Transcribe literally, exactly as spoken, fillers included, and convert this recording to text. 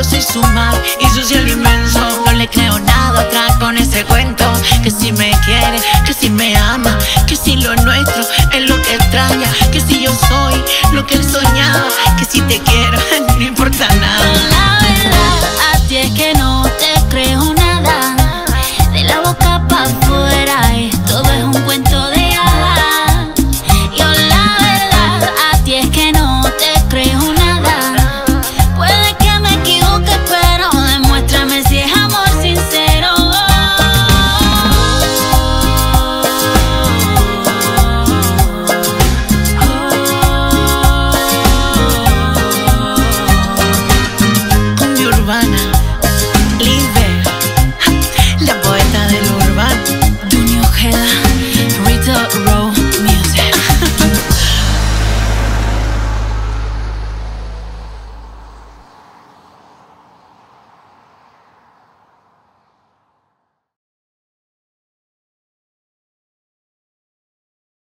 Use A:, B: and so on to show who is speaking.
A: yo soy su mar y su cielo inmenso. No le creo nada atrás con ese cuento, que si me quiere, que si me ama, que si lo nuestro es lo que extraña, que si yo soy lo que él soñaba, que si te quiero, no importa